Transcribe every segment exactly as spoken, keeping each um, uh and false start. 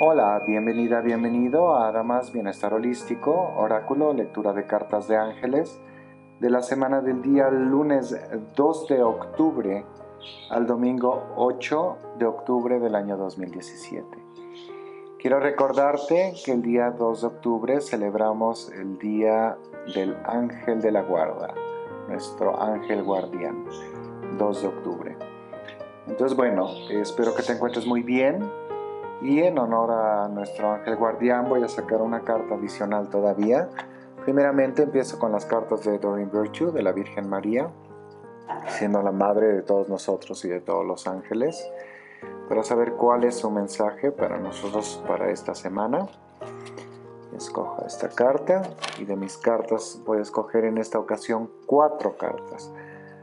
Hola, bienvenida, bienvenido a Damas Bienestar Holístico, Oráculo, lectura de cartas de ángeles, de la semana del día lunes dos de octubre al domingo ocho de octubre del año dos mil diecisiete. Quiero recordarte que el día dos de octubre celebramos el Día del Ángel de la Guarda, nuestro ángel guardián, dos de octubre. Entonces, bueno, espero que te encuentres muy bien. Y en honor a nuestro ángel guardián voy a sacar una carta adicional todavía. Primeramente empiezo con las cartas de Doreen Virtue, de la Virgen María, siendo la madre de todos nosotros y de todos los ángeles, para saber cuál es su mensaje para nosotros para esta semana. Escojo esta carta y de mis cartas voy a escoger en esta ocasión cuatro cartas.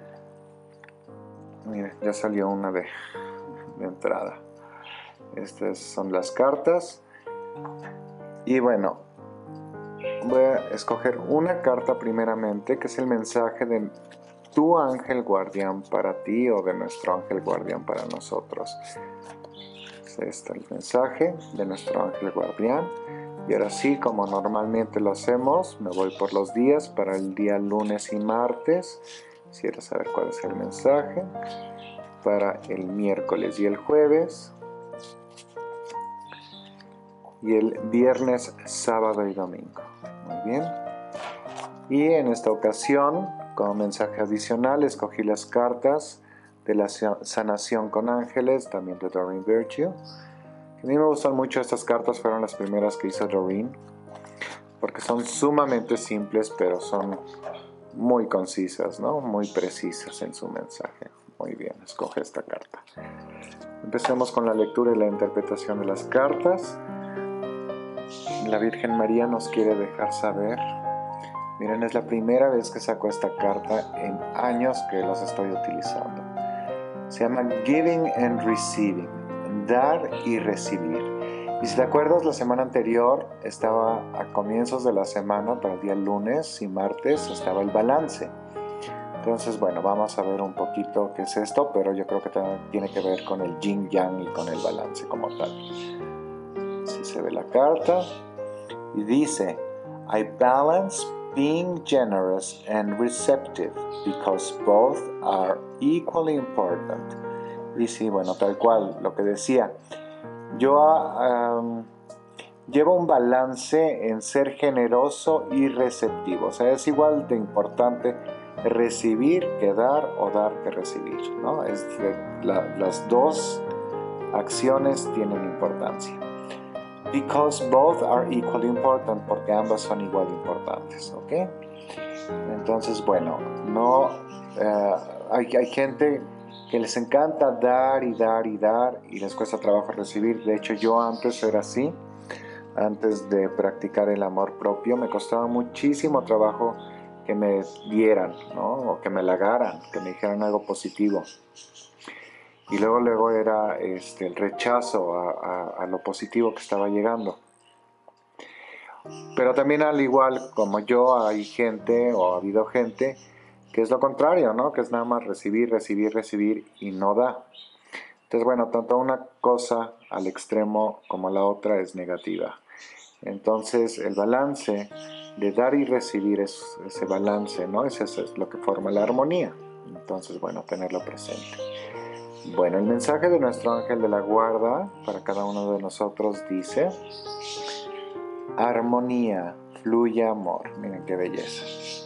Miren, ya salió una de, de entrada. Estas son las cartas. Y bueno, voy a escoger una carta primeramente, que es el mensaje de tu ángel guardián para ti o de nuestro ángel guardián para nosotros. Este es el mensaje de nuestro ángel guardián. Y ahora sí, como normalmente lo hacemos, me voy por los días para el día lunes y martes. Quisiera saber cuál es el mensaje para el miércoles y el jueves. Y el viernes, sábado y domingo. Muy bien. Y en esta ocasión, como mensaje adicional, escogí las cartas de la sanación con ángeles, también de Doreen Virtue. A mí me gustan mucho estas cartas, fueron las primeras que hizo Doreen, porque son sumamente simples, pero son muy concisas, ¿no? Muy precisas en su mensaje. Muy bien, escoge esta carta. Empecemos con la lectura y la interpretación de las cartas. La Virgen María nos quiere dejar saber. Miren, es la primera vez que saco esta carta en años que las estoy utilizando. Se llama Giving and Receiving, dar y recibir. Y si te acuerdas, la semana anterior estaba a comienzos de la semana, para el día lunes y martes, estaba el balance. Entonces, bueno, vamos a ver un poquito qué es esto, pero yo creo que tiene que ver con el yin yang y con el balance como tal. Así se ve la carta. Y dice, I balance being generous and receptive because both are equally important. Y sí, bueno, tal cual, lo que decía. Yo um, llevo un balance en ser generoso y receptivo. O sea, es igual de importante recibir que dar o dar que recibir, ¿no? Es de, la, las dos acciones tienen importancia. Because both are equally important, porque ambas son igual de importantes, ¿ok? Entonces, bueno, no, uh, hay, hay gente que les encanta dar y dar y dar y les cuesta trabajo recibir. De hecho, yo antes era así, antes de practicar el amor propio, me costaba muchísimo trabajo que me dieran, ¿no? O que me halagaran, que me dijeran algo positivo. Y luego, luego era este, el rechazo a, a, a lo positivo que estaba llegando. Pero también, al igual como yo, hay gente o ha habido gente que es lo contrario, ¿no? Que es nada más recibir, recibir, recibir y no da. Entonces, bueno, tanto una cosa al extremo como la otra es negativa. Entonces, el balance de dar y recibir es ese balance, ¿no? Ese es lo que forma la armonía. Entonces, bueno, tenerlo presente. Bueno, el mensaje de nuestro ángel de la guarda para cada uno de nosotros dice: armonía, fluye amor. Miren qué belleza.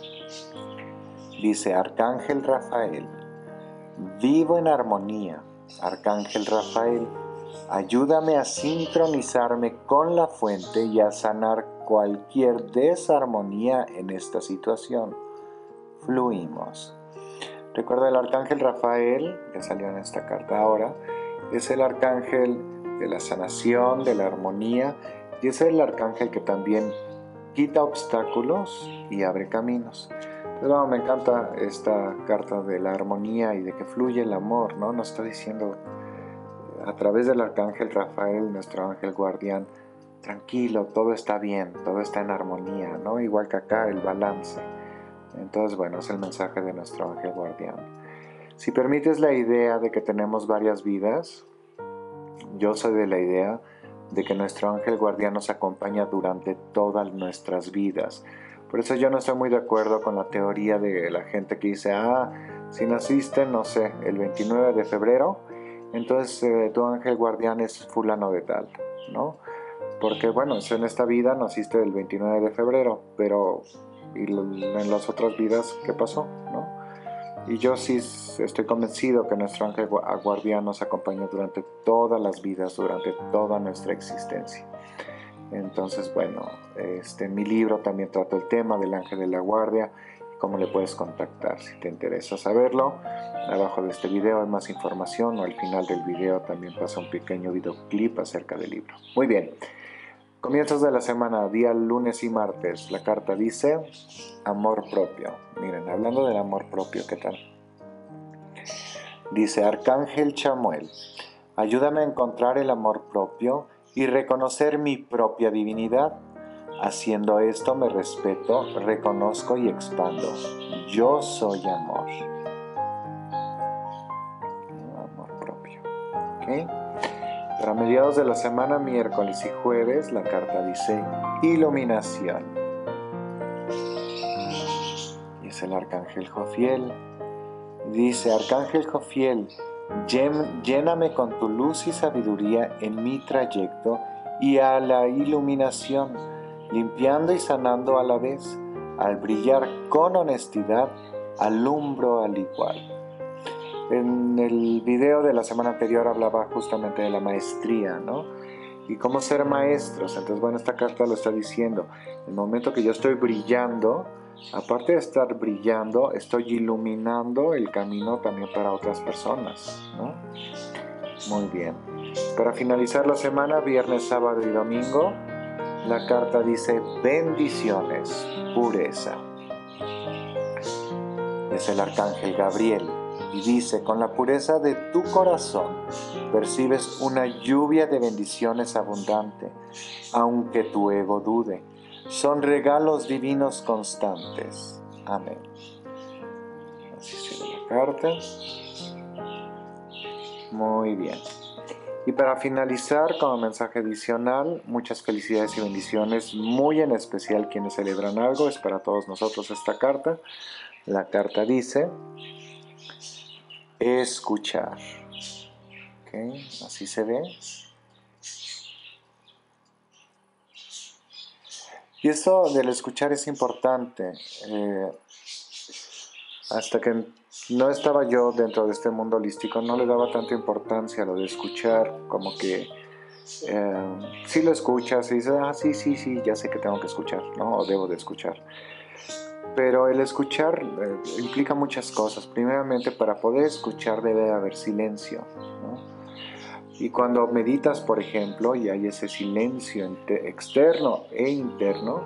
Dice Arcángel Rafael: vivo en armonía. Arcángel Rafael, ayúdame a sincronizarme con la fuente y a sanar cualquier desarmonía en esta situación. Fluimos. Recuerda, el Arcángel Rafael, que salió en esta carta ahora, es el Arcángel de la sanación, de la armonía, y es el Arcángel que también quita obstáculos y abre caminos. Entonces, no, me encanta esta carta de la armonía y de que fluye el amor, ¿no? Nos está diciendo a través del Arcángel Rafael, nuestro ángel guardián, tranquilo, todo está bien, todo está en armonía, ¿no? Igual que acá, el balance. Entonces, bueno, es el mensaje de nuestro ángel guardián. Si permites la idea de que tenemos varias vidas, yo soy de la idea de que nuestro ángel guardián nos acompaña durante todas nuestras vidas. Por eso yo no estoy muy de acuerdo con la teoría de la gente que dice, ah, si naciste, no sé, el veintinueve de febrero, entonces eh, tu ángel guardián es fulano de tal, ¿no? Porque bueno, en esta vida naciste el veintinueve de febrero, pero ¿y en las otras vidas qué pasó, no? Y yo sí estoy convencido que nuestro ángel guardián nos acompaña durante todas las vidas, durante toda nuestra existencia. Entonces, bueno, este, en mi libro también trato el tema del ángel de la guardia y cómo le puedes contactar si te interesa saberlo. Abajo de este video hay más información, o al final del video también pasa un pequeño videoclip acerca del libro. Muy bien, comienzos de la semana, día lunes y martes. La carta dice amor propio. Miren, hablando del amor propio, ¿qué tal? Dice Arcángel Chamuel, ayúdame a encontrar el amor propio y reconocer mi propia divinidad. Haciendo esto me respeto, reconozco y expando. Yo soy amor. Amor propio. ¿Okay? Para mediados de la semana, miércoles y jueves, la carta dice iluminación. Y es el Arcángel Jofiel. Dice Arcángel Jofiel, lléname con tu luz y sabiduría en mi trayecto y a la iluminación, limpiando y sanando a la vez. Al brillar con honestidad, alumbro al igual. En el video de la semana anterior hablaba justamente de la maestría, ¿no? Y cómo ser maestros. Entonces, bueno, esta carta lo está diciendo. En el momento que yo estoy brillando, aparte de estar brillando, estoy iluminando el camino también para otras personas, ¿no? Muy bien. Para finalizar la semana, viernes, sábado y domingo, la carta dice bendiciones, pureza. Es el Arcángel Gabriel y dice, con la pureza de tu corazón percibes una lluvia de bendiciones abundante, aunque tu ego dude. Son regalos divinos constantes. Amén. Así se ve la carta. Muy bien. Y para finalizar, como mensaje adicional, muchas felicidades y bendiciones, muy en especial quienes celebran algo, es para todos nosotros esta carta. La carta dice, escuchar. ¿Okay? Así se ve. Y esto del escuchar es importante. Eh, hasta que no estaba yo dentro de este mundo holístico, no le daba tanta importancia a lo de escuchar, como que eh, sí lo escuchas y dices, ah, sí, sí, sí, ya sé que tengo que escuchar, ¿no? O debo de escuchar. Pero el escuchar eh, implica muchas cosas. Primeramente, para poder escuchar debe haber silencio, ¿no? Y cuando meditas, por ejemplo, y hay ese silencio externo e interno,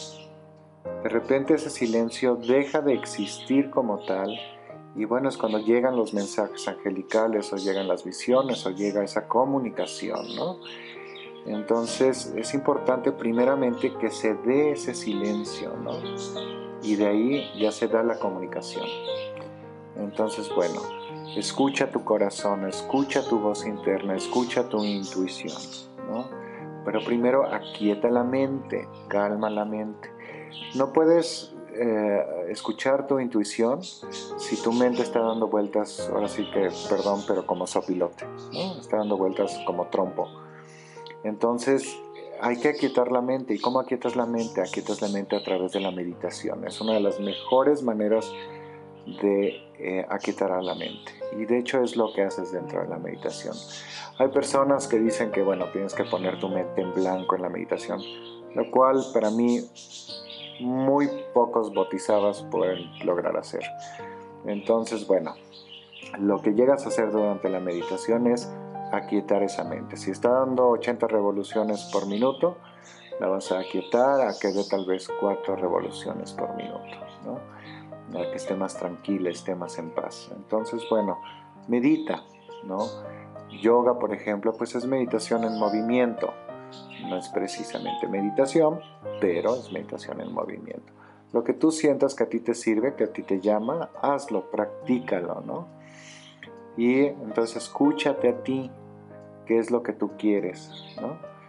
de repente ese silencio deja de existir como tal, y bueno, es cuando llegan los mensajes angelicales, o llegan las visiones, o llega esa comunicación, ¿no? Entonces es importante primeramente que se dé ese silencio, ¿no? Y de ahí ya se da la comunicación. Entonces, bueno, escucha tu corazón, escucha tu voz interna, escucha tu intuición, ¿no? Pero primero aquieta la mente, calma la mente. No puedes eh, escuchar tu intuición si tu mente está dando vueltas, ahora sí que, perdón, pero como sopilote, ¿no? Está dando vueltas como trompo. Entonces hay que aquietar la mente. ¿Y cómo aquietas la mente? Aquietas la mente a través de la meditación. Es una de las mejores maneras de eh, aquietar a la mente. Y de hecho es lo que haces dentro de la meditación. Hay personas que dicen que, bueno, tienes que poner tu mente en blanco en la meditación, lo cual para mí muy pocos bautizados pueden lograr hacer. Entonces, bueno, lo que llegas a hacer durante la meditación es aquietar esa mente. Si está dando ochenta revoluciones por minuto, la vas a aquietar a que dé tal vez cuatro revoluciones por minuto, ¿no? Para que esté más tranquila, esté más en paz. Entonces, bueno, medita, ¿no? Yoga, por ejemplo, pues es meditación en movimiento. No es precisamente meditación, pero es meditación en movimiento. Lo que tú sientas que a ti te sirve, que a ti te llama, hazlo, practícalo, ¿no? Y entonces escúchate a ti, qué es lo que tú quieres, ¿no?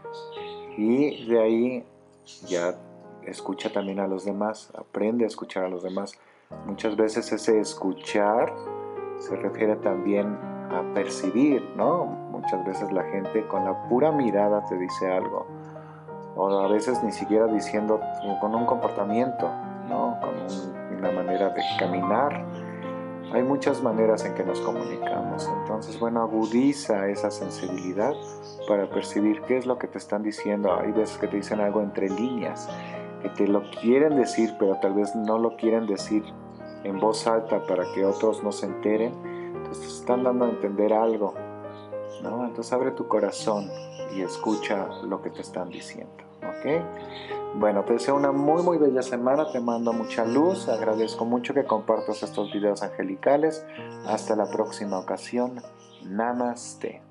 Y de ahí ya escucha también a los demás, aprende a escuchar a los demás. Muchas veces ese escuchar se refiere también a percibir, ¿no? Muchas veces la gente con la pura mirada te dice algo, o a veces ni siquiera diciendo, con un comportamiento, ¿no? Con un, una manera de caminar. Hay muchas maneras en que nos comunicamos, entonces, bueno, agudiza esa sensibilidad para percibir qué es lo que te están diciendo. Hay veces que te dicen algo entre líneas, que te lo quieren decir, pero tal vez no lo quieren decir en voz alta para que otros no se enteren. Entonces te están dando a entender algo, ¿no? Entonces abre tu corazón y escucha lo que te están diciendo, ¿ok? Bueno, te deseo una muy muy bella semana, te mando mucha luz, agradezco mucho que compartas estos videos angelicales. Hasta la próxima ocasión, Namaste.